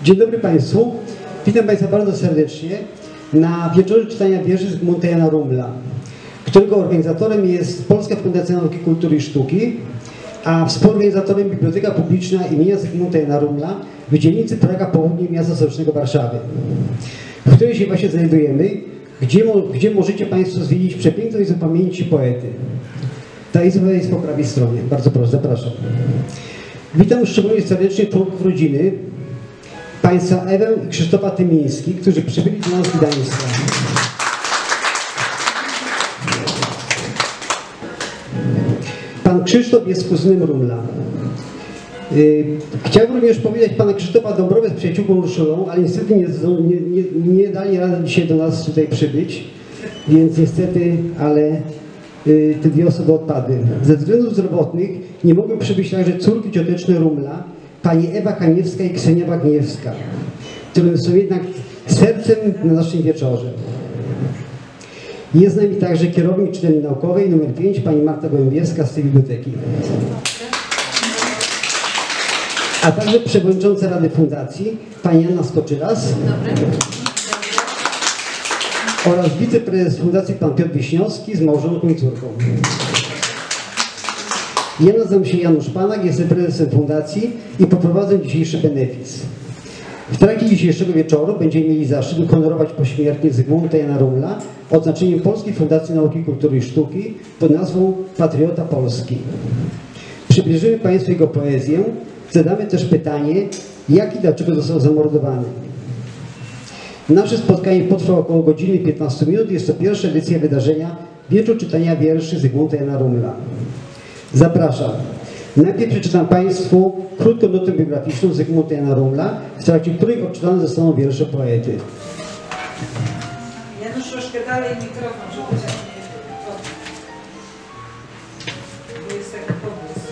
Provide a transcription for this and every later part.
Dzień dobry Państwu. Witam Państwa bardzo serdecznie na wieczorze czytania wierszy Zygmunta Jana Rummla, którego organizatorem jest Polska Fundacja Nauki, Kultury i Sztuki, a współorganizatorem Biblioteka Publiczna imienia Zygmunta Jana Rummla w dzielnicy Praga Południe miasta stołecznego Warszawy, w której się właśnie znajdujemy, gdzie możecie Państwo zwiedzić przepiękną izbę pamięci poety. Ta izba jest po prawej stronie. Bardzo proszę, zapraszam. Witam szczególnie serdecznie członków rodziny, Państwa Ewę i Krzysztofa Tymińskich, którzy przybyli do nas z Gdańska. Pan Krzysztof jest kuzynem Rummla. Chciałbym również powiedzieć pana Krzysztofa Dąbrowę z przyjaciółką Urszulą, ale niestety nie dali rady dzisiaj do nas tutaj przybyć, więc niestety, ale te dwie osoby odpadły. Ze względów zdrowotnych nie mogły przybyć także córki cioteczne Rummla, pani Ewa Kaniewska i Ksenia Bagniewska, które są jednak sercem na naszym wieczorze. Jest z nami także kierownik czytelni naukowej nr 5, pani Marta Gołębiewska z tej biblioteki. A także przewodnicząca Rady Fundacji, pani Anna Skoczylas. Oraz wiceprezes Fundacji, pan Piotr Wiśniowski z małżonką i córką. Ja nazywam się Janusz Panak, jestem prezesem Fundacji i poprowadzę dzisiejszy benefis. W trakcie dzisiejszego wieczoru będziemy mieli zaszczyt uhonorować pośmiertnie Zygmunta Jana Rummla odznaczeniem Polskiej Fundacji Nauki, Kultury i Sztuki pod nazwą Patriota Polski. Przybliżymy Państwu jego poezję, zadamy też pytanie, jak i dlaczego został zamordowany. Nasze spotkanie potrwa około godziny 15 minut. Jest to pierwsza edycja wydarzenia Wieczór czytania wierszy Zygmunta Jana Rummla. Zapraszam. Najpierw przeczytam Państwu krótką notę biograficzną Zygmunta Jana Rummla, w trakcie której odczytane zostaną wiersze poety. Janusz, troszkę dalej mikrofon, żeby się nie jest taki pomysł.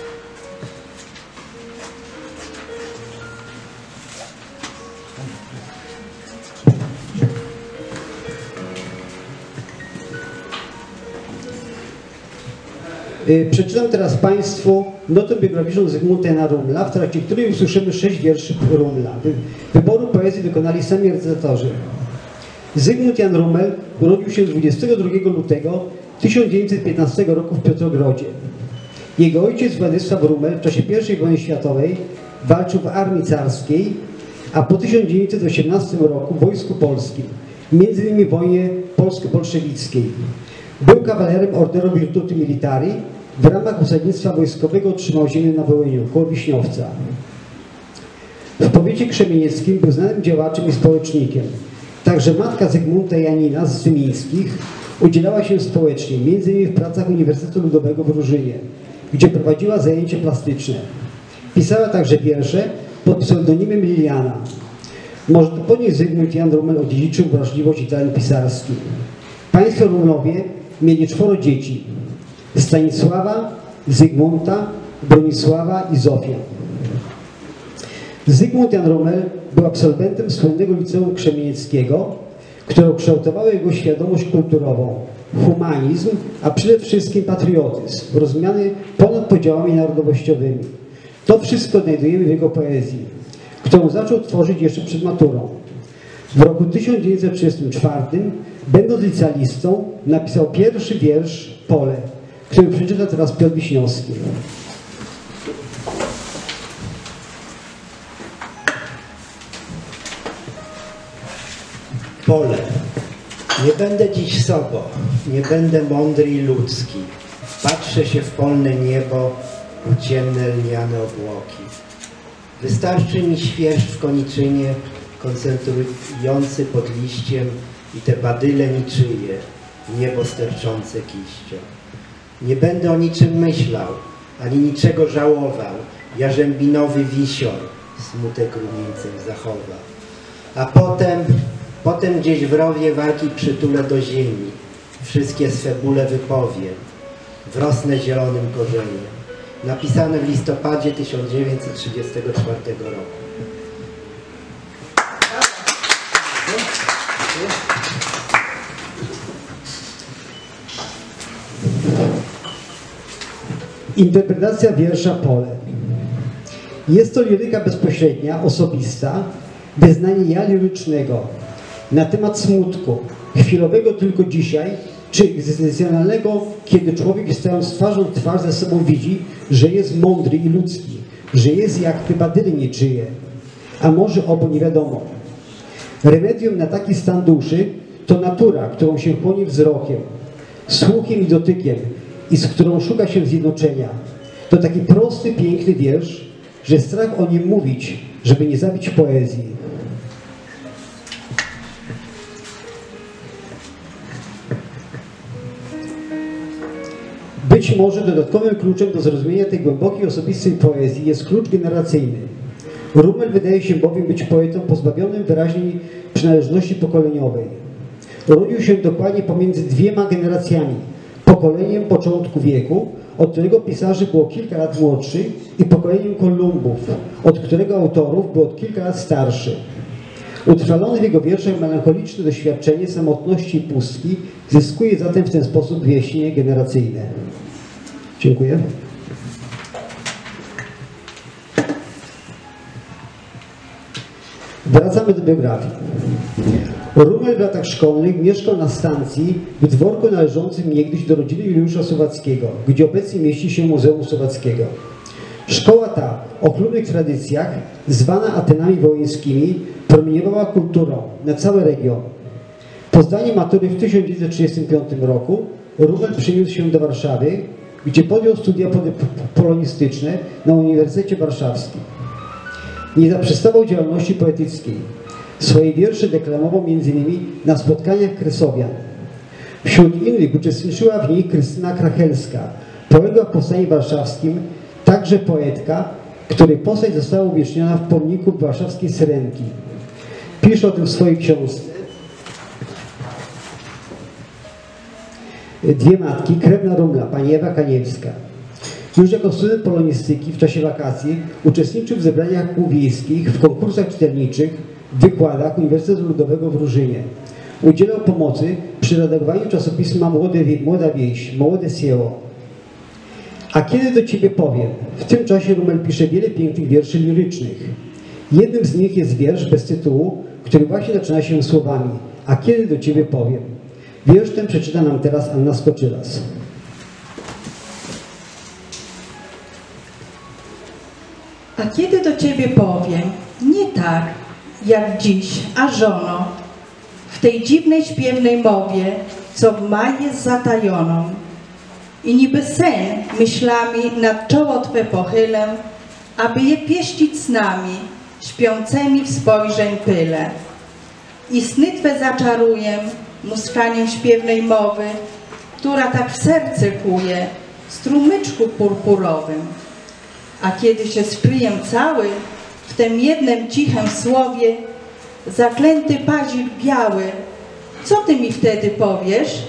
Przeczytam teraz Państwu notę biograficzną Zygmunta Jana Rummla, w trakcie której usłyszymy 6 wierszy Rummla. Wyboru poezji dokonali sami recytatorzy. Zygmunt Jan Rummel urodził się 22 lutego 1915 roku w Piotrogrodzie. Jego ojciec Władysław Rummel w czasie I wojny światowej walczył w armii carskiej, a po 1918 roku w Wojsku Polskim, między innymi w wojnie polsko-bolszewickiej. Był kawalerem Orderu Virtuti Militari. W ramach osadnictwa wojskowego otrzymał ziemię na Wołyniu, koło Wiśniowca. W powiecie krzemienieckim był znanym działaczem i społecznikiem. Także matka Zygmunta Janina z Tymińskich udzielała się społecznie, m.in. w pracach Uniwersytetu Ludowego w Różynie, gdzie prowadziła zajęcia plastyczne. Pisała także wiersze pod pseudonimem Liliana. Może to po niej Zygmunt Jan Rummel odziedziczył wrażliwość i talent pisarski. Państwo Rummlowie mieli 4 dzieci: Stanisława, Zygmunta, Bronisława i Zofię. Zygmunt Jan Rummel był absolwentem słynnego Liceum Krzemienieckiego, które ukształtowało jego świadomość kulturową, humanizm, a przede wszystkim patriotyzm, rozumiany ponad podziałami narodowościowymi. To wszystko znajdujemy w jego poezji, którą zaczął tworzyć jeszcze przed maturą. W roku 1934, będąc licealistą, napisał pierwszy wiersz Pole, który przeczyta teraz Piotr Wiśniowski. Pole. Nie będę dziś sobą, nie będę mądry i ludzki. Patrzę się w polne niebo, u ciemne lniane obłoki. Wystarczy mi świerszcz w koniczynie, koncentrujący pod liściem i te badyle niczyje, niebo sterczące kiścią. Nie będę o niczym myślał, ani niczego żałował, jarzębinowy wisior smutek rumieńcem zachowa. A potem gdzieś w rowie walki przytulę do ziemi, wszystkie swe bóle wypowiem, wrosnę zielonym korzeniem. Napisane w listopadzie 1934 roku. Interpretacja wiersza Pole. Jest to liryka bezpośrednia, osobista, wyznanie ja lirycznego na temat smutku, chwilowego tylko dzisiaj, czy egzystencjonalnego, kiedy człowiek stając twarzą w twarz ze sobą widzi, że jest mądry i ludzki, że jest jak te badyry niczyje, a może obo nie wiadomo. Remedium na taki stan duszy to natura, którą się chłoni wzrokiem, słuchem i dotykiem i z którą szuka się zjednoczenia. To taki prosty, piękny wiersz, że strach o nim mówić, żeby nie zabić poezji. Być może dodatkowym kluczem do zrozumienia tej głębokiej, osobistej poezji jest klucz generacyjny. Rummel wydaje się bowiem być poetą pozbawionym wyraźnej przynależności pokoleniowej. Urodził się dokładnie pomiędzy dwiema generacjami. Pokoleniem początku wieku, od którego pisarzy było kilka lat młodszy, i pokoleniem Kolumbów, od którego autorów był od kilka lat starszy. Utrwalone w jego wierszach melancholiczne doświadczenie samotności i pustki zyskuje zatem w ten sposób wieśnie generacyjne. Dziękuję. Wracamy do biografii. Rummel w latach szkolnych mieszkał na stacji w dworku należącym niegdyś do rodziny Juliusza Słowackiego, gdzie obecnie mieści się Muzeum Słowackiego. Szkoła ta, o chlubnych tradycjach, zwana Atenami Wołyńskimi, promieniowała kulturą na cały region. Po zdaniu matury w 1935 roku Rummel przeniósł się do Warszawy, gdzie podjął studia polonistyczne na Uniwersytecie Warszawskim. Nie zaprzestawał działalności poetyckiej. Swoje wiersze deklamował m.in. na spotkaniach kresowian. Wśród innych uczestniczyła w nich Krystyna Krachelska, poległa w Powstaniu Warszawskim, także poetka, której postać została uwieczniona w pomniku warszawskiej Syrenki. Pisze o tym w swojej książce Dwie matki, krewna Rummla, pani Ewa Kaniewska. Już jako student polonistyki w czasie wakacji uczestniczył w zebraniach kół wiejskich, w konkursach czytelniczych, w wykładach Uniwersytetu Ludowego w Różynie. Udzielał pomocy przy redagowaniu czasopisma Młoda Wieś, Młode Sieło. A kiedy do ciebie powiem? W tym czasie Rummel pisze wiele pięknych wierszy lirycznych. Jednym z nich jest wiersz bez tytułu, który właśnie zaczyna się słowami: a kiedy do ciebie powiem? Wiersz ten przeczyta nam teraz Anna Skoczylas. A kiedy do ciebie powiem, nie tak, jak dziś, a żono, w tej dziwnej, śpiewnej mowie, co w maj jest zatajoną. I niby sen myślami nad czoło Twe pochylę, aby je pieścić snami, śpiącymi w spojrzeń pyle. I sny Twe zaczaruję mustraniem śpiewnej mowy, która tak w serce kuje, strumyczku purpurowym. A kiedy się skryję cały w tym jednym cichym słowie, zaklęty pazik biały, co Ty mi wtedy powiesz?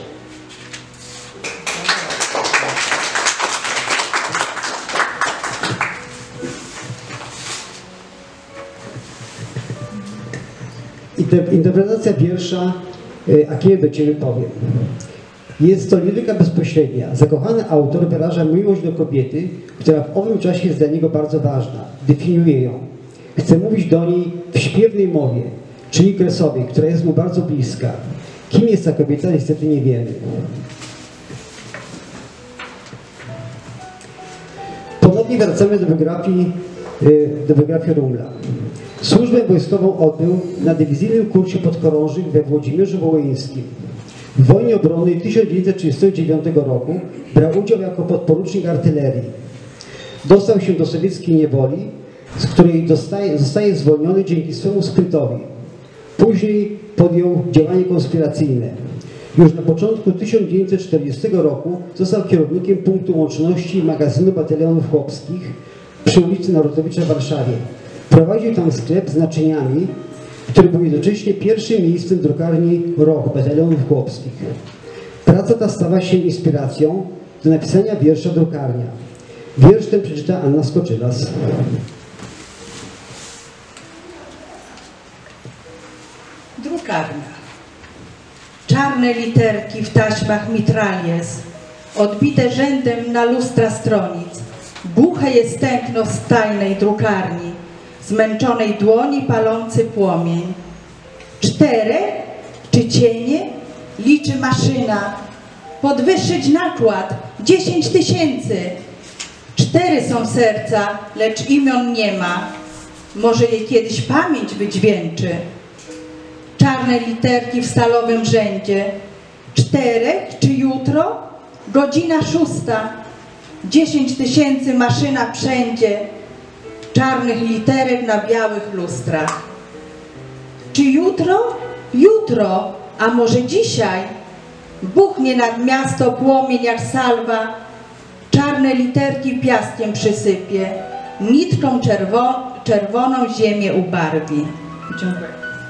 Interpretacja wiersza a kiedy do ciebie powiem. Jest to liryka bezpośrednia. Zakochany autor wyraża miłość do kobiety, która w owym czasie jest dla niego bardzo ważna. Definiuje ją. Chce mówić do niej w śpiewnej mowie, czyli kresowej, która jest mu bardzo bliska. Kim jest ta kobieta, niestety nie wiemy. Ponownie wracamy do biografii Rummla. Służbę wojskową odbył na dywizyjnym kursie podchorążych we Włodzimierzu Wołyńskim. W wojnie obronnej 1939 roku brał udział jako podporucznik artylerii. Dostał się do sowieckiej niewoli, z której zostaje zwolniony dzięki swemu sprytowi. Później podjął działanie konspiracyjne. Już na początku 1940 roku został kierownikiem punktu łączności magazynu batalionów chłopskich przy ulicy Narutowicza w Warszawie. Prowadził tam sklep z naczyniami, który był jednocześnie pierwszym miejscem drukarni Roch batalionów chłopskich. Praca ta stała się inspiracją do napisania wiersza Drukarnia. Wiersz ten przeczyta Anna Skoczylas. Drukarnia. Czarne literki w taśmach mitralies, odbite rzędem na lustra stronic. Buche jest tękno z tajnej drukarni, zmęczonej dłoni palący płomień. 4 czy cienie liczy maszyna. Podwyższyć nakład 10 000. 4 są serca, lecz imion nie ma. Może je kiedyś pamięć wydźwięczy. Czarne literki w stalowym rzędzie. 4 czy jutro? Godzina 6. 10 000 maszyna wszędzie. Czarnych literek na białych lustrach. Czy jutro? Jutro, a może dzisiaj? Buchnie nad miasto płomień jak salwa. Czarne literki piaskiem przysypie. Nitką czerwoną ziemię ubarwi. Dziękuję.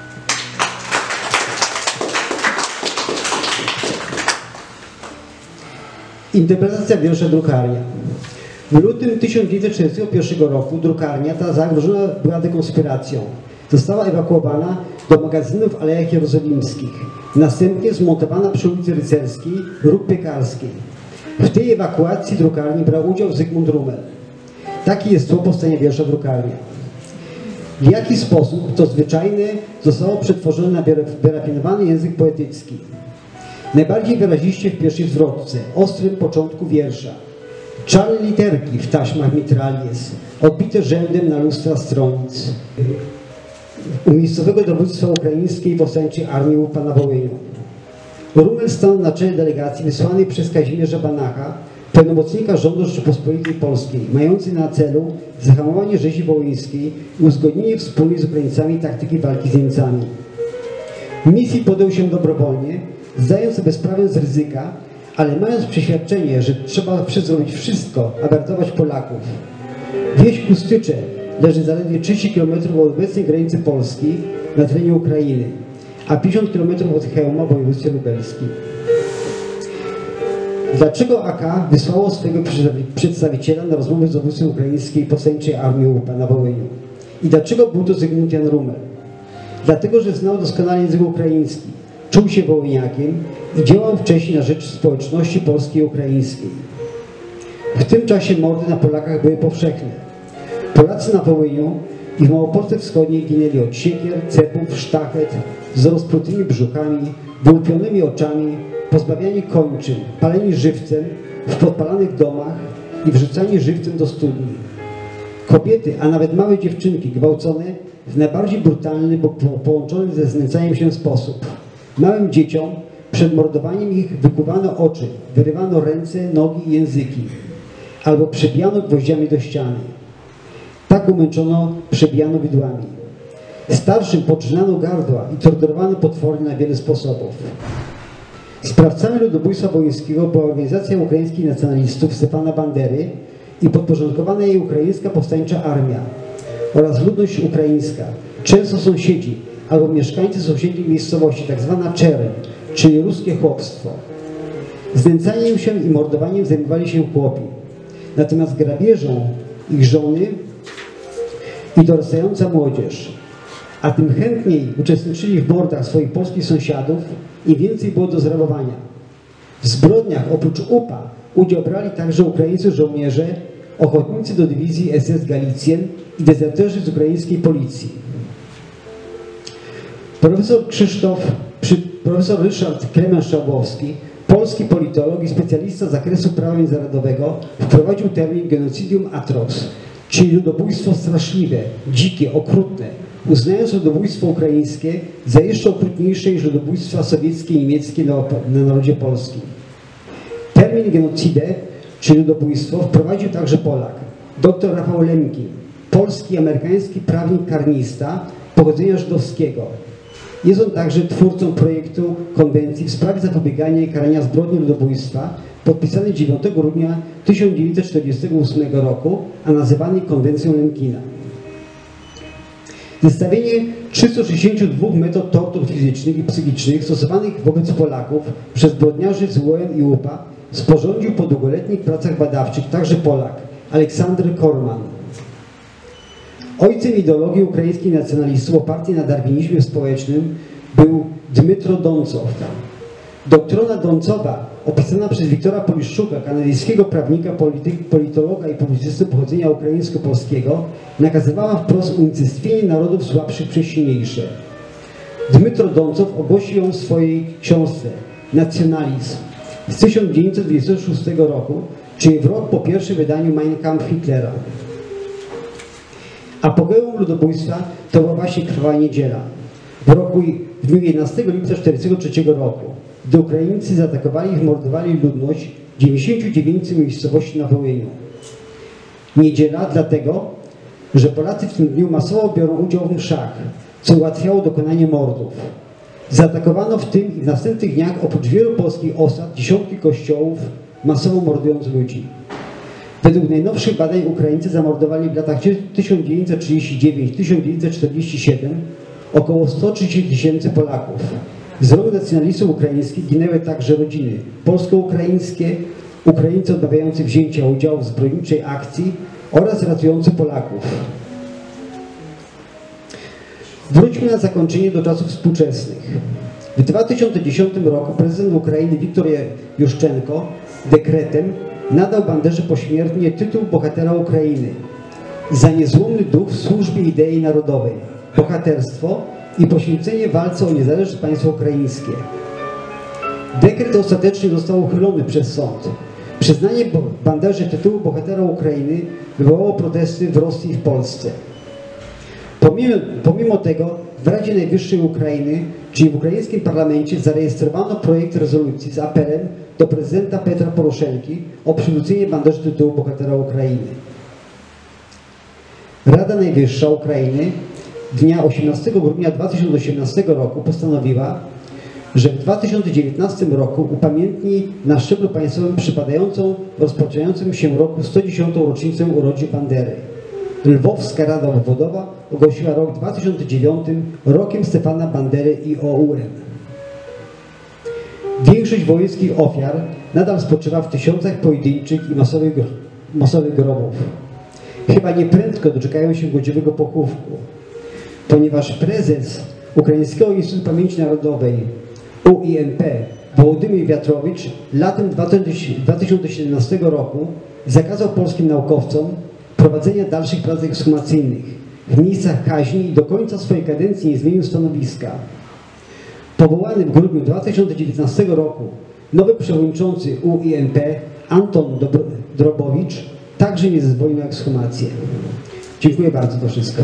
Interpretacja wiersza drukarnia. W lutym 1941 roku drukarnia ta zagrożona była dekonspiracją. Została ewakuowana do magazynów w Alejach Jerozolimskich. Następnie zmontowana przy ulicy Rycerskiej, Róg Piekarskiej. W tej ewakuacji drukarni brał udział Zygmunt Rummel. Taki jest tło powstania wiersza drukarnia. W jaki sposób to zwyczajne zostało przetworzone na wyrafinowany język poetycki? Najbardziej wyraziście w pierwszej zwrotce, ostrym początku wiersza. Czarne literki w taśmach mitrailles, odbite rzędem na lustra stronic. U miejscowego dowództwa ukraińskiej powstańczej armii UPA na Wołyniu. Rummel stanął na czele delegacji wysłanej przez Kazimierza Banacha, pełnomocnika rządu Rzeczypospolitej Polskiej, mającej na celu zahamowanie rzezi wołyńskiej i uzgodnienie wspólnie z Ukraińcami taktyki walki z Niemcami. Misji podjął się dobrowolnie, zdając sobie sprawę z ryzyka, ale mając przeświadczenie, że trzeba zrobić wszystko, aby ratować Polaków. Wieś Kustycze leży zaledwie 30 km od obecnej granicy Polski na terenie Ukrainy, a 50 km od Chełma w województwie lubelskim. Dlaczego AK wysłało swojego przedstawiciela na rozmowę z dowódcą ukraińskiej powstańczej armii UPA na Wołyniu? I dlaczego był to Zygmunt Jan Rummel? Dlatego, że znał doskonale język ukraiński, czuł się wołyniakiem i działał wcześniej na rzecz społeczności polskiej i ukraińskiej. W tym czasie mordy na Polakach były powszechne. Polacy na Wołyniu i w Małopolsce Wschodniej ginęli od siekier, cepów, sztachet, z rozprutymi brzuchami, wyłupionymi oczami, pozbawiani kończyn, paleni żywcem w podpalanych domach i wrzucani żywcem do studni. Kobiety, a nawet małe dziewczynki gwałcone w najbardziej brutalny, bo połączony ze znęcaniem się sposób. Małym dzieciom przed mordowaniem ich wykuwano oczy, wyrywano ręce, nogi i języki, albo przebijano gwoździami do ściany. Tak umęczono, przebijano widłami. Starszym podrzynano gardła i torturowano potwornie na wiele sposobów. Sprawcami ludobójstwa wołyńskiego była organizacja ukraińskich nacjonalistów Stefana Bandery i podporządkowana jej ukraińska powstańcza armia oraz ludność ukraińska, często sąsiedzi albo mieszkańcy sąsiednich miejscowości, tak zwana czerń, czyli ruskie chłopstwo. Znęcaniem się i mordowaniem zajmowali się chłopi. Natomiast grabieżą ich żony i dorastająca młodzież. A tym chętniej uczestniczyli w mordach swoich polskich sąsiadów, im więcej było do zrabowania. W zbrodniach oprócz UPA udział brali także ukraińscy żołnierze, ochotnicy do dywizji SS Galicjen i dezerterzy z ukraińskiej policji. Profesor Ryszard Klemen-Szałbowski, polski politolog i specjalista z zakresu prawa międzynarodowego, wprowadził termin genocidium atrox, czyli ludobójstwo straszliwe, dzikie, okrutne, uznając ludobójstwo ukraińskie za jeszcze okrutniejsze niż ludobójstwa sowieckie i niemieckie na narodzie polskim. Termin genocidę, czyli ludobójstwo, wprowadził także Polak, dr Rafał Lemkin, polski i amerykański prawnik karnista pochodzenia żydowskiego. Jest on także twórcą projektu konwencji w sprawie zapobiegania i karania zbrodni ludobójstwa, podpisanej 9 grudnia 1948 roku, a nazywanej konwencją Lemkina. Zestawienie 362 metod tortur fizycznych i psychicznych stosowanych wobec Polaków przez zbrodniarzy z UON i UPA sporządził po długoletnich pracach badawczych także Polak, Aleksander Korman. Ojcem ideologii ukraińskich nacjonalistów opartej na darwinizmie społecznym był Dmytro Doncow. Doktrona Dącowa, opisana przez Wiktora Poliszczuka, kanadyjskiego prawnika, politologa i publicysty pochodzenia ukraińsko-polskiego, nakazywała wprost unicestwienie narodów słabszych przez silniejsze. Dmytro Dącow ogłosił ją w swojej książce Nacjonalizm z 1926 roku, czyli w rok po pierwszym wydaniu Mein Kampf Hitlera. Apogeum ludobójstwa to była właśnie Krwawa Niedziela. W dniu 11 lipca 1943 roku, gdy Ukraińcy zaatakowali i zmordowali ludność 99 miejscowości na Wołyniu. Niedziela dlatego, że Polacy w tym dniu masowo biorą udział w mszach, co ułatwiało dokonanie mordów. Zaatakowano w tym i w następnych dniach oprócz wielu polskich osad dziesiątki kościołów, masowo mordując ludzi. Według najnowszych badań Ukraińcy zamordowali w latach 1939-1947 około 130 tysięcy Polaków. Z rąk nacjonalistów ukraińskich ginęły także rodziny polsko-ukraińskie, Ukraińcy odmawiający wzięcia udziału w zbrojniczej akcji oraz ratujący Polaków. Wróćmy na zakończenie do czasów współczesnych. W 2010 roku prezydent Ukrainy Wiktor Juszczenko dekretem nadał Banderze pośmiertnie tytuł bohatera Ukrainy za niezłomny duch w służbie idei narodowej, bohaterstwo i poświęcenie walce o niezależne państwo ukraińskie. Dekret ostatecznie został uchylony przez sąd. Przyznanie Banderze tytułu bohatera Ukrainy wywołało protesty w Rosji i w Polsce. Pomimo tego w Radzie Najwyższej Ukrainy, czyli w ukraińskim parlamencie, zarejestrowano projekt rezolucji z apelem do prezydenta Petra Poroszenki o przywrócenie Banderze tytułu bohatera Ukrainy. Rada Najwyższa Ukrainy dnia 18 grudnia 2018 roku postanowiła, że w 2019 roku upamiętni na szczeblu państwowym przypadającą rozpoczynającym się roku 110. rocznicę urodzin Bandery. Lwowska Rada Obwodowa ogłosiła rok 2009 rokiem Stefana Bandery i OUN. Większość wojennych ofiar nadal spoczywa w tysiącach pojedynczych i masowych grobów. Chyba nieprędko doczekają się godziwego pochówku, ponieważ prezes Ukraińskiego Instytutu Pamięci Narodowej UINP Wołodymyr Wiatrowicz latem 2017 roku zakazał polskim naukowcom prowadzenia dalszych prac ekshumacyjnych w miejscach kaźni i do końca swojej kadencji nie zmienił stanowiska. Powołany w grudniu 2019 roku nowy przewodniczący UINP Anton Drobowicz także nie zezwolił na ekshumację. Dziękuję bardzo, to wszystko.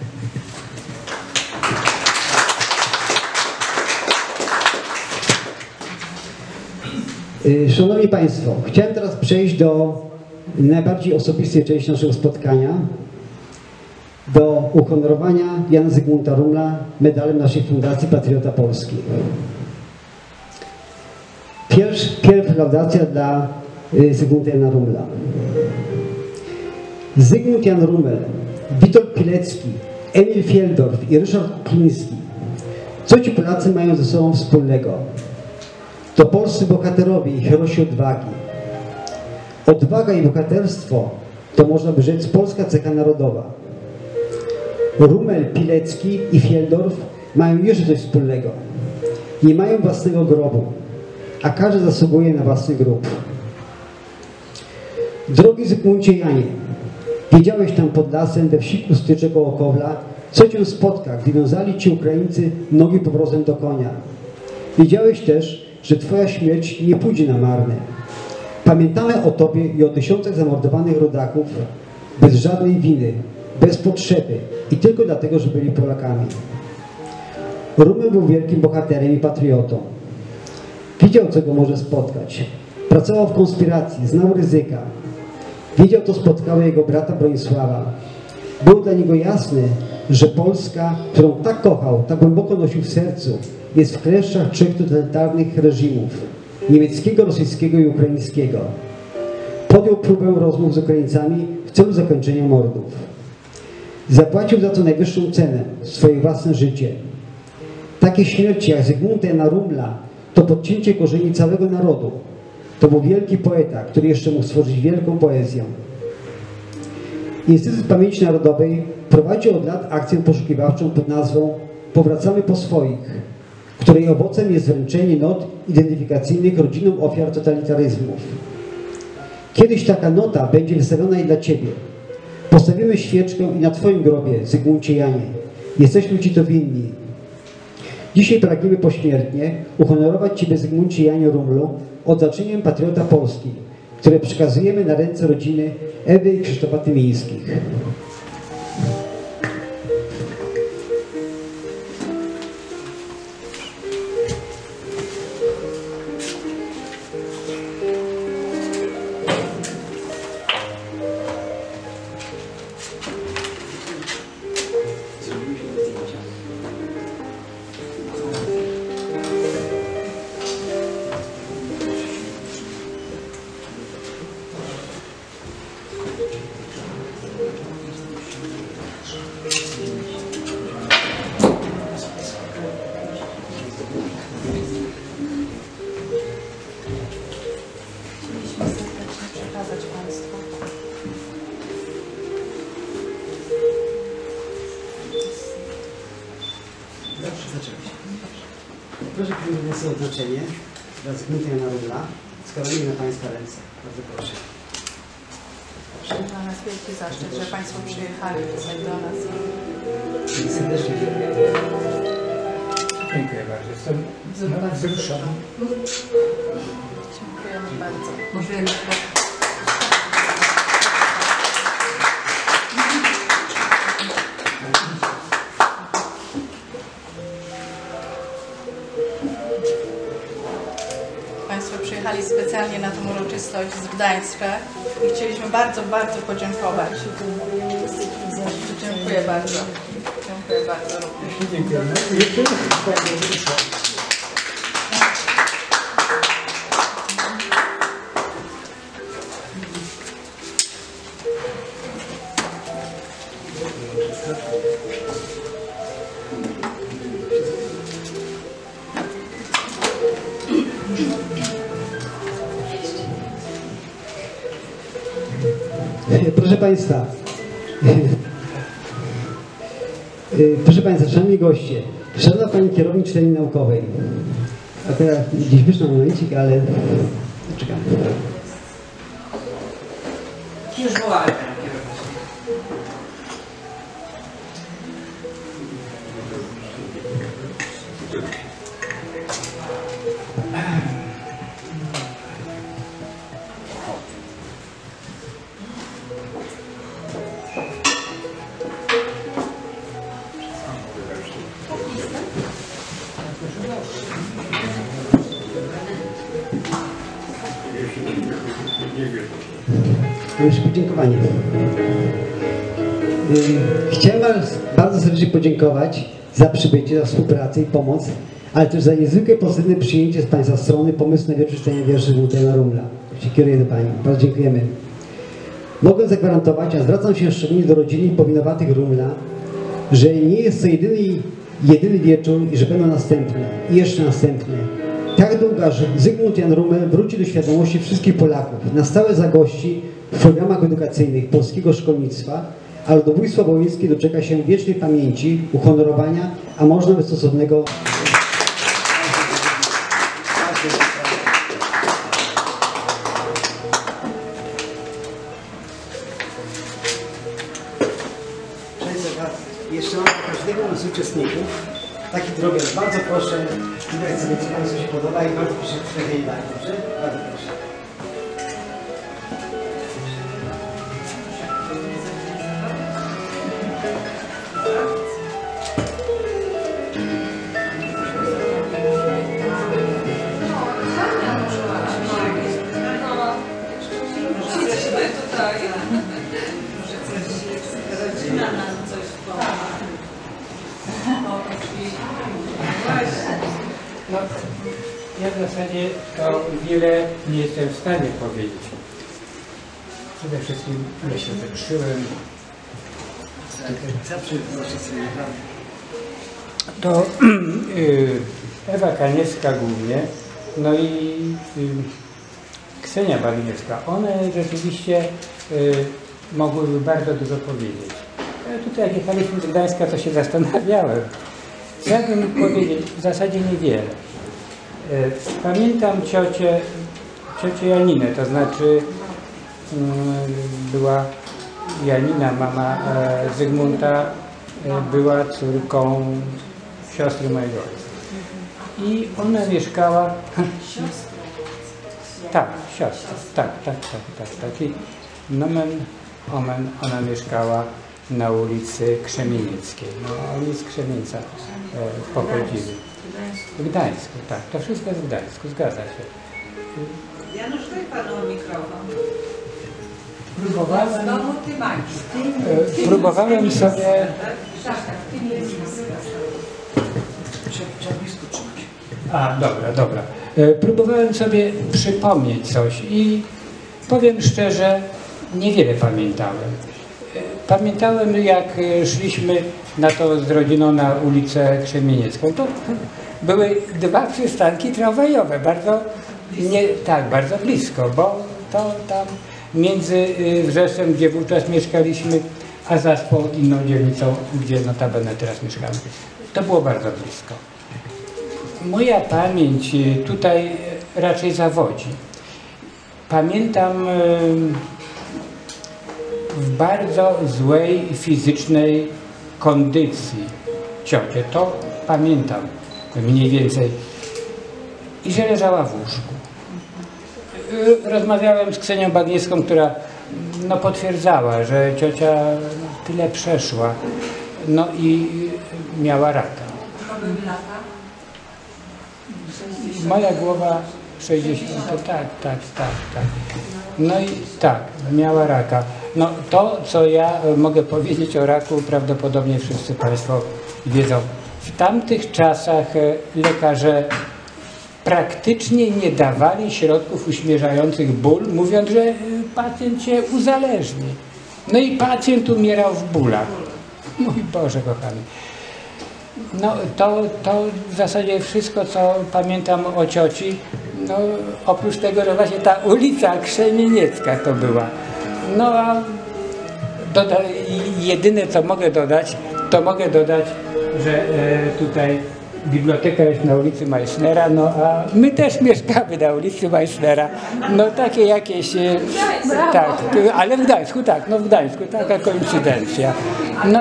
Szanowni Państwo, chciałem teraz przejść do najbardziej osobistej części naszego spotkania, do uhonorowania Jana Zygmunta Rumla medalem naszej Fundacji Patriota Polski. Pierw laudacja dla Zygmunta Jana Rumla. Zygmunt Jan Rummel, Witold Pilecki, Emil Fieldorf i Ryszard Kukliński. Co ci Polacy mają ze sobą wspólnego? To polscy bohaterowie i herosi odwagi. Odwaga i bohaterstwo to, można by rzec, polska cecha narodowa. Rummel, Pilecki i Fieldorf mają jeszcze coś wspólnego. Nie mają własnego grobu, a każdy zasługuje na własny grób. Drogi Zygmuncie Janie, wiedziałeś tam pod lasem we wsi Kustycze koło Kowla, co cię spotka, gdy wiązali ci Ukraińcy nogi powrotem do konia. Wiedziałeś też, że twoja śmierć nie pójdzie na marne. Pamiętamy o tobie i o tysiącach zamordowanych rodaków bez żadnej winy, bez potrzeby i tylko dlatego, że byli Polakami. Rummel był wielkim bohaterem i patriotą. Wiedział, co go może spotkać. Pracował w konspiracji, znał ryzyka. Wiedział, co spotkało jego brata Bronisława. Było dla niego jasne, że Polska, którą tak kochał, tak głęboko nosił w sercu, jest w kleszczach trzech totalitarnych reżimów: niemieckiego, rosyjskiego i ukraińskiego. Podjął próbę rozmów z Ukraińcami w celu zakończenia mordów. Zapłacił za to najwyższą cenę, swoje własne życie. Takie śmierci jak Zygmunta Jana Rummla to podcięcie korzeni całego narodu. To był wielki poeta, który jeszcze mógł stworzyć wielką poezję. Instytut Pamięci Narodowej prowadzi od lat akcję poszukiwawczą pod nazwą Powracamy po swoich, której owocem jest wręczenie not identyfikacyjnych rodzinom ofiar totalitaryzmów. Kiedyś taka nota będzie wystawiona i dla Ciebie. Postawimy świeczkę i na Twoim grobie, Zygmuncie Janie. Jesteśmy Ci to winni. Dzisiaj pragniemy pośmiertnie uhonorować Ciebie, Zygmuncie Janie Rumlu, odznaczeniem Patriota Polski, które przekazujemy na ręce rodziny Ewy i Krzysztofa Tymińskich. Proszę przyjąć sobie oznaczenie dla Zygmunta Jana Rumla. Składamy na Państwa ręce. Bardzo proszę. Dla nas wielki zaszczyt, że Państwo przyjechali tutaj do nas. Serdecznie dziękuję. Dziękuję bardzo. Jestem wzruszony. Dziękujemy bardzo. Możemy Państwo przyjechali specjalnie na tę uroczystość z Gdańska i chcieliśmy bardzo, bardzo podziękować. Dziękuję bardzo. Dziękuję bardzo również. Dziękuję. Proszę Państwa, szanowni goście, szanowna Pani Kierownik Uczelni Naukowej, akurat gdzieś wyszło momencik, ale czekam. już wołałem. Już podziękowanie. Chciałem bardzo serdecznie podziękować za przybycie, za współpracę i pomoc, ale też za niezwykle pozytywne przyjęcie z Państwa strony pomysłu na czytania wierszy Zygmunta Jana Rumla. Się kieruję do Pani. Bardzo dziękujemy. Mogę zagwarantować, a zwracam się szczególnie do rodziny powinowatych Rumla, że nie jest to jedyny wieczór i że będą następne i jeszcze następne. Tak długo, aż Zygmunt Jan Rumel wróci do świadomości wszystkich Polaków, na stałe zagości w programach edukacyjnych polskiego szkolnictwa, a ludobójstwo wołyńskie doczeka się wiecznej pamięci, uhonorowania, a może nawet stosownego... Jeszcze mam każdego z uczestników taki drobiazg. Bardzo proszę, wybrać sobie, co Państwu się podoba i bardzo proszę przyjechać dalej, dobrze? Bardzo proszę. Tutaj. Może coś rodzina nam coś pomaga. No, ja w zasadzie to wiele nie jestem w stanie powiedzieć. Przede wszystkim ja się wykrzyłem. Zawsze proszę sobie naprawdę. To Ewa Kaniewska głównie, no i Ksenia Baliniewska. One rzeczywiście mogłyby bardzo dużo powiedzieć. Ja tutaj jak jechaliśmy do Gdańska, to się zastanawiałem, Co ja bym mógł powiedzieć? W zasadzie niewiele. Pamiętam ciocię Janinę, to znaczy była Janina, mama Zygmunta, była córką siostry mojego ojca. I ona mieszkała... Tak, siostra, tak. I nomen omen, ona mieszkała na ulicy Krzemienieckiej. No, oni z Krzemieńca pochodzili. W Gdańsku, tak. To wszystko jest w Gdańsku, zgadza się. Janusz, daj panu mikrofon. Próbowałem, Znowu ty magisz. próbowałem sobie... A, dobra. Próbowałem sobie przypomnieć coś i powiem szczerze, niewiele pamiętałem. Pamiętałem, jak szliśmy na to z rodziną na ulicę Krzemieniecką. To były 2 przystanki tramwajowe, bardzo blisko, bo to tam między Wrzeszczem, gdzie wówczas mieszkaliśmy, a Zaspą, inną dzielnicą, gdzie notabene teraz mieszkamy. To było bardzo blisko. Moja pamięć tutaj raczej zawodzi. Pamiętam w bardzo złej fizycznej kondycji ciocię, to pamiętam mniej więcej, i że leżała w łóżku. Rozmawiałem z Ksenią Bagniewską, która no, potwierdzała, że ciocia tyle przeszła, no i miała raka. Moja głowa 60, tak. No i tak, miała raka. No to, co ja mogę powiedzieć o raku, prawdopodobnie wszyscy Państwo wiedzą. W tamtych czasach lekarze praktycznie nie dawali środków uśmierzających ból, mówiąc, że pacjent się uzależni. No i pacjent umierał w bólach. Mój Boże kochany. No to w zasadzie wszystko, co pamiętam o cioci, no oprócz tego, że właśnie ta ulica Krzemieniecka to była. No a jedyne, co mogę dodać, że tutaj biblioteka jest na ulicy Meissnera, no a my też mieszkamy na ulicy Meissnera. No takie jakieś... tak, ale w Gdańsku, tak, no w Gdańsku, taka koincydencja. No,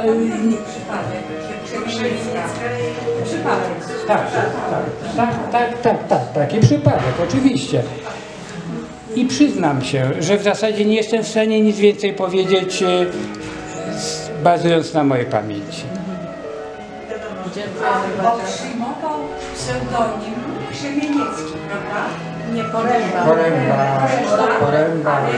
taki przypadek, oczywiście. I przyznam się, że w zasadzie nie jestem w stanie nic więcej powiedzieć, bazując na mojej pamięci. Otrzymywał pseudonim Krzemieniecki, prawda? Nie Poręba. Ale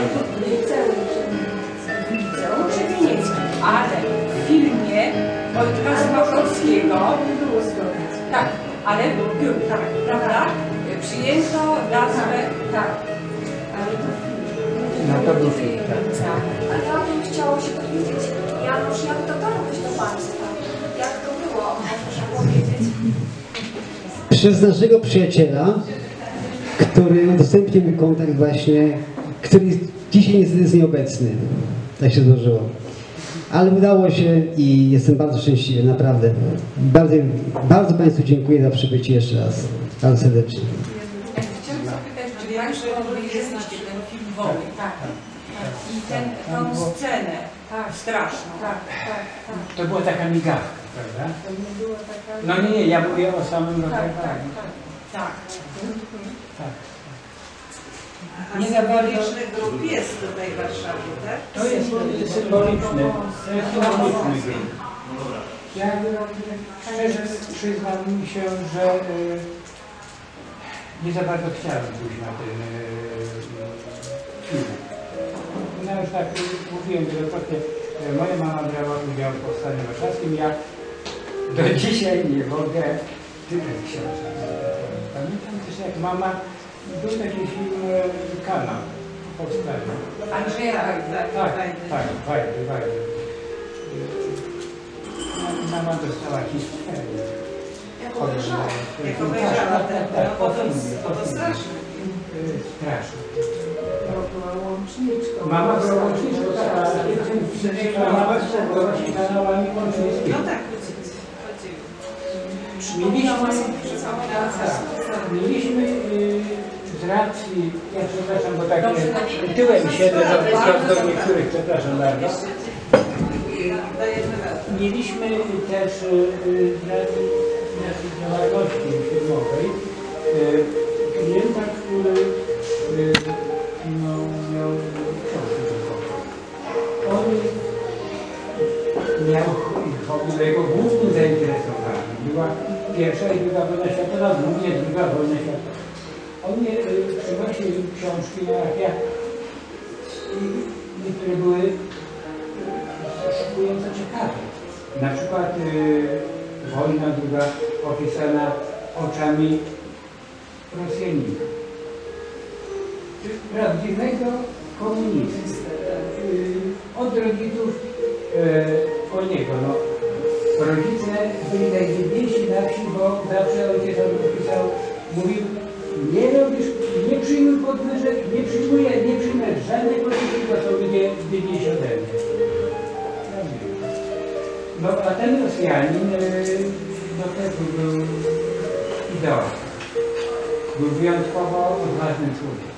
Liceum Krzemieniecki. Ale w filmie Wojtka Smarzowskiego tak, ale był, tak, prawda? Przyjęto nazwę, tak. Ale to film. No to był film, tak. Ale ja bym chciała się dowiedzieć, Janusz, jak dotarłeś do Państwa? Jak to było? Możesz powiedzieć? Przez naszego przyjaciela, który udostępnił mi kontakt właśnie, który dzisiaj niestety jest nieobecny. Tak się złożyło. Ale udało się i jestem bardzo szczęśliwy, naprawdę. Bardzo Państwu dziękuję za przybycie jeszcze raz. Bardzo serdecznie. Chciałam zapytać, czy Państwo wyjeździcie ten film Woły, tak? I tą scenę straszną. To była taka migawka, prawda? No nie, ja mówię o samym rozdawaniu. Tak. Nie za bardzo... Symboliczny grób jest tutaj w Warszawie, tak? To jest symboliczny grup. Ja szczerze przyznam się, że nie za bardzo chciałem pójść na ten film. No już tak mówiłem wielokrotnie, moja mama brała udział w Powstaniu Warszawskim. Ja do dzisiaj nie mogę czytać książek. Pamiętam też, jak mama, był taki film Kanał Powstania. Andrzeja Wajdy. Tak, Wajdy. Mama dostała historię. Jak obejrzała? Jak obejrzała ten, po to filmie. straszne. Straszne. Była łączniczką. Mama była łączniczką, tak, ale mama była właśnie kanałami łączniczki. No tak, chodziło. Mieliśmy z racji, ja przepraszam, bo tak tyłem siedzę, do niektórych, przepraszam bardzo. Mieliśmy też z racji naszej działalności firmowej klienta, który miał książkę drukować. On miał hobby, jego głównym zainteresowaniem była pierwsza i druga wojna światowa, druga wojna światowa. On mnie przynosił książki na rakiach i niektóre były szokująco ciekawe. Na przykład wojna druga opisana oczami Rosjanina. Prawdziwego komunisty. Od rodziców po niego. No, rodzice byli najbiedniejsi na wsi, bo zawsze ojciec pisał, mówił, nie robisz, nie przyjmuj podwyżek, nie przyjmę żadnej podwyżek, bo to ludzie biedniejsi ode mnie. No a ten Rosjanin, no też był idealny. Był wyjątkowo odważnym człowiekiem.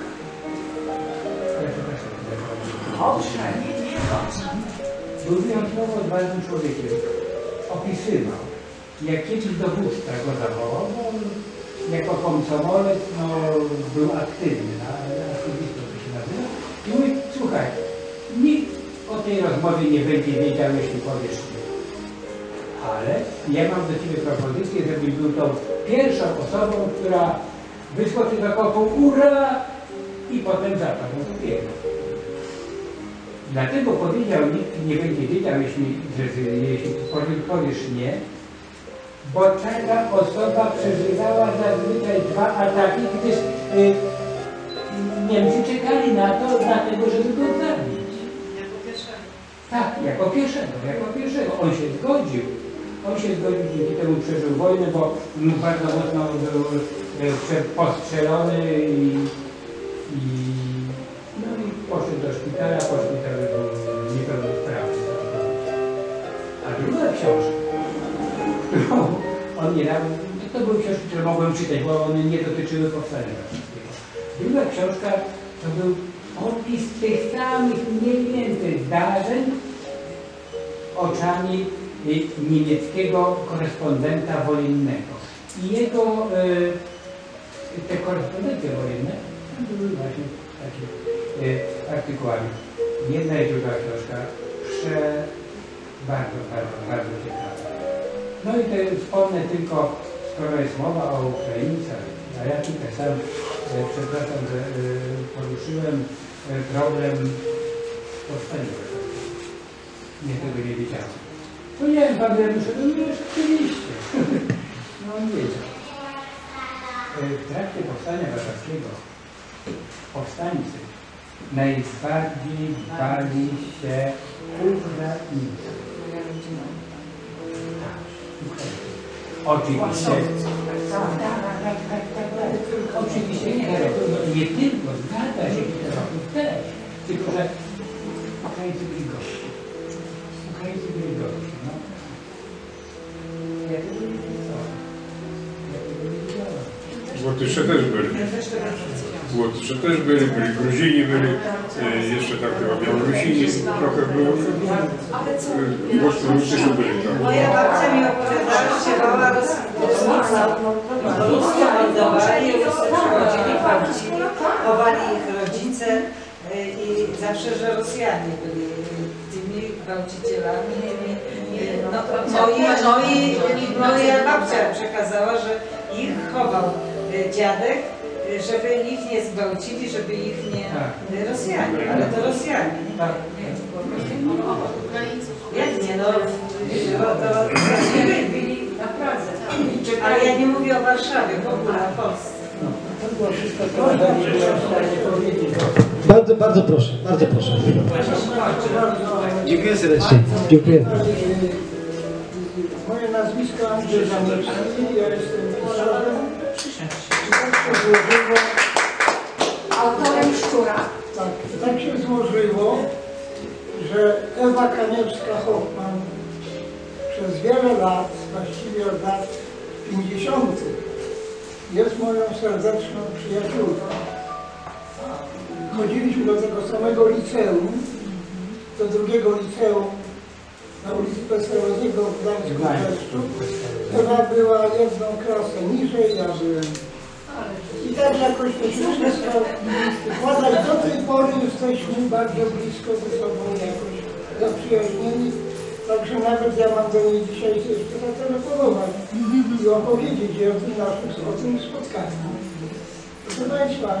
Był wyjątkowo odważnym człowiekiem. Opisywał, jak kiedyś dowódca go zawołał, bo jako komsomolec był aktywny, aktywistą to się nazywa. I mówi, słuchaj, nikt o tej rozmowie nie będzie wiedział, jeśli powiesz nie. Ale ja mam do ciebie propozycję, żebyś był tą pierwszą osobą, która wyskoczy do kopu, ura! I potem zapadł do piekła. Dlatego powiedział, nikt nie będzie wiedział, jeśli powiesz nie, bo taka osoba przeżywała zazwyczaj 2 ataki, gdyż Niemcy czekali na to, dlatego żeby go zabić. Jako pierwszego. Tak, jako pierwszego. On się zgodził, dzięki temu przeżył wojnę, bo bardzo mocno był postrzelony i poszedł do szpitala, po szpitalu był niepełnosprawny. A druga książka, którą on nie dał, to były książki, które mogłem czytać, bo one nie dotyczyły powstania warszawskiego. Druga książka to był opis tych samych mniej więcej zdarzeń oczami niemieckiego korespondenta wojennego. I jego te korespondencje wojenne były właśnie takie artykułami. Jedna i druga książka bardzo ciekawa. No i wspomnę tylko, skoro jest mowa o Ukraińcach, a ja tutaj sam, przepraszam, że poruszyłem problem powstania warszawskiego. Nie, tego nie wiedziałem. To nie wiem, pan Janusze, to już oczywiście. No on wiedział. W trakcie powstania warszawskiego powstańcy najbardziej bali się Ukraińców. Oczywiście. Oczywiście nie tylko, zgadza się Hitlerowców też, tylko że Ukraińcy byli gorsi. No. Ja tego nie wiedziałem. Łotysze też byli. Łotysze też byli, Gruzini byli, jeszcze tak chyba Białorusini trochę było. Łotysze byli tam. Moja babcia mi opowiadała, że się bała Ruscy mordowali, Ruscy przychodzili, chowali ich rodzice i zawsze, że Rosjanie byli tymi gwałcicielami. Moja babcia przekazała, że ich chował dziadek, żeby ich nie zgwałcili, żeby ich nie... Rosjanie, ale to Rosjanie. Jak nie, no... Rosjanie byli na Pradze. Ale ja nie mówię o Warszawie, w ogóle o Polsce. To było wszystko, co nie byłem w stanie powiedzieć. Bardzo proszę, bardzo proszę. Dziękuję serdecznie. Dziękuję. Moje nazwisko Andrzej Zamycki, ja jestem pisarzem. Autorem Szczura. Tak się złożyło, że Ewa Kaniewska-Hoffman przez wiele lat, właściwie od lat 50. Jest moją serdeczną przyjaciółką. Chodziliśmy do tego samego liceum, do drugiego liceum na ulicy Pesarowskiego w Gdańsku. Ona była jedną klasę niżej, ja byłem. I tak jakoś to się wszystko układać. Do tej pory jesteśmy bardzo blisko ze sobą jakoś zaprzyjaźnieni. Także nawet ja mam do niej dzisiaj jeszcze zatelefonować i opowiedzieć jej o tym spotkaniu. Proszę Państwa,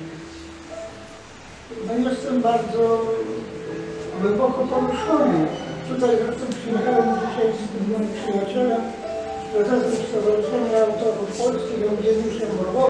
no jestem bardzo głęboko poruszony. Tutaj zresztą przyjechałem dzisiaj z moim przyjacielem, prezesem Stowarzyszenia Autorów Polskich, Eugeniuszem Mrowowskim.